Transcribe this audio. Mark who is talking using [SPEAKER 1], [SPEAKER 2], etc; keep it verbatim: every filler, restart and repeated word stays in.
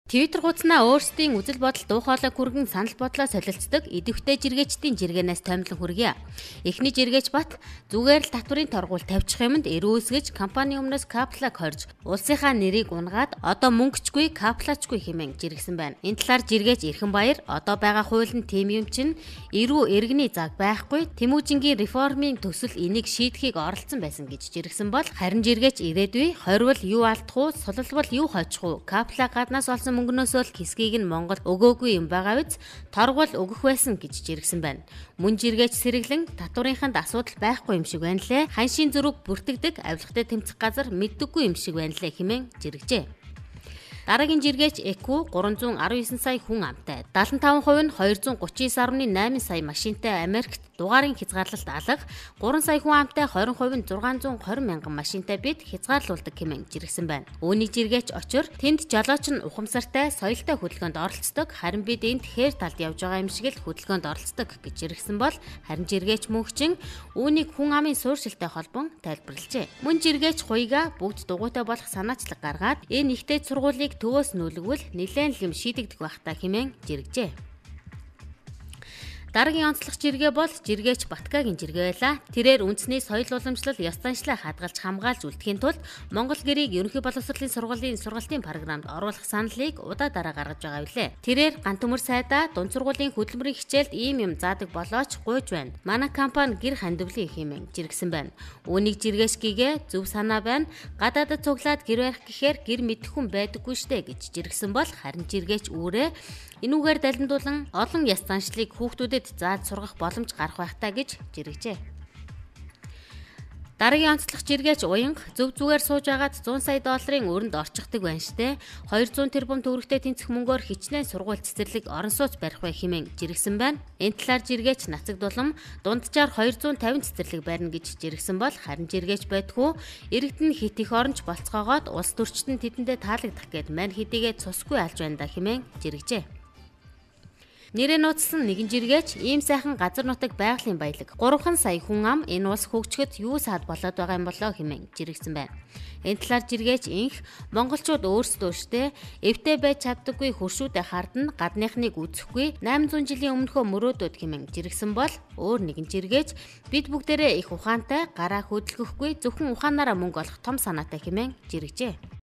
[SPEAKER 1] Твиттер хуудаснаа өөрсдийн үзэл бодол дуу хоолой хүргэн санал бодлоо солилцдог идэвхтэй жиргээчдийн жиргэнээс томилон хүргэе. Эхний жиргээч Бат зүгээр л татврын торгуул тавьчих юмд эрүүсгэж компани өмнөөс каплаг хорж улсынхаа нэрийг унгаад одоо мөнгөчгүй каплачгүй хэмээн жиргсэн байна. Энэ талаар жиргээч Эрхэнбаяр одоо байгаа хууль нь тийм юм чинь эрүү иргэний заг байхгүй Тэмүүжингийн реформын төсөл энийг шийдэхийг оролцсон байсан гэж жиргсэн бол харин жиргээч ирээдүй хорвол юу алдах уу сулалбал юу хойчих уу каплаг гаднаас олсон мөнгнөөсөө л хэсгийг нь Монгол өгөөгүй юм байгаа биз торгуул өгөх байсан гэж жиргсэн байна. Мөн жиргээч сэргэлэн татврынханд асуудал байхгүй юм шиг байна лээ. Ханшийн зүрэг бүртгэдэг авилгатай тэмцэх газар мэддэггүй юм шиг байна лээ хэмээн жиргэжээ. Дараагийн жиргээч Эку гурван зуун арван есөн сая хүн амтай. дагалан таван хувь нь хоёр зуун гучин девять арван найман сая машинтай Америкт дугаарын хязгаарлалт алга, гурван сая хүн амтай двадцать хувь нь зургаан зуун двадцать мянган машинтай бид хязгаарлуулдаг хэмээн жиргсэн байна. Үүний жиргээч очор тэнд жолооч нь ухамсартай, соёлтой хөдөлгөөнд оролцдог, харин бид энд хээр талд явж байгаа юм шиг л хөдөлгөөнд оролцдог гэж жиргсэн бол харин жиргээч мөнхчин үүнийг хүн амын суурьшилтай холбон тайлбарлажээ. Мөн жиргээч Хуйга бүгд дугуйтай болох санаачлаг гаргаад энэ ихтэй сургуулийг төвөөс нүүлгвэл нэлээд л юм шийдэгдэх байх та хэмээн жиргэжээ. Дараагийн онцлог жиргээ бол жиргээч Батгагийн жиргээ байлаа. Тэрээр үндэсний соёл уламжлал, ёс заншлаа хадгалж хамгаалж үлдэхийн тулд Монгол гэрийг ерөнхий боловсролын сургуулийн сургалтын програмд оруулах саналыг удаа дараа гаргаж байгаа билээ. Тэрээр ганц төмөр сайдаа дунд сургуулийн хөтөлмөрийн хичээлд ийм юм заадаг болооч гуйж байна. Манай компани гэр хандивлын хэмээн жиргсэн байна. Үүнийг жиргээч гээгээ зөв санаа байна. Гадаадд цуглаад гэр барих гэхээр гэр мэдэх хүн байдаггүй штэ гэж жиргсэн бол харин жиргээч үүрээ энүүгээр далимдуулан олон яс заншлыг хүүхдүүдэд зааж сургах боломж гарах байх таа гэж жиргэжээ. Дараагийн онцлог жиргээч Уянга зөв зүгээр сууж агаад зуун сая долларын өрөнд орчихдаг байна штэ. хоёр зуун тэрбум төгрөгтэй тэнцэх мөнгөөр хичнээн сургууль цэцэрлэг орон сууц барих бай хэмээн жиргсэн байна. Энэ талаар жиргээч Нацагдулам дунджаар хоёр зуун тавин цэцэрлэг барина гэж жиргсэн бол харин жиргээч байдгүй иргэд нь хит их оронч болцгоогоод улс төрчид нь тэдэндээ таалагдах гээд мань хэдийгээ цусгүй алж байна да хэмээн жиргэжээ. Нэрээ нууцсан нэгэн жиргээч ийм сайхан газар нутаг байгалийн баялаг гурван сая хүн ам энэ улс хөгжөхөд юу саад болоод байгаа юм болоо хэмээн жиргсэн байна. Энэ талаар жиргээч инх монголчууд өөрсдөөштэй эвтэй байж чаддаггүй хөршүүдэд хардна гадныхныг үзэхгүй найман зуун жилийн өмнөхөө мөрөөдөд хэмээн жиргсэн бол өөр нэгэн жиргээч бид бүгдээрээ их ухаантай гараа хөдөлгөхгүй зөвхөн ухаанаараа мөнгө олох том санаатай хэмээн жиргэжээ.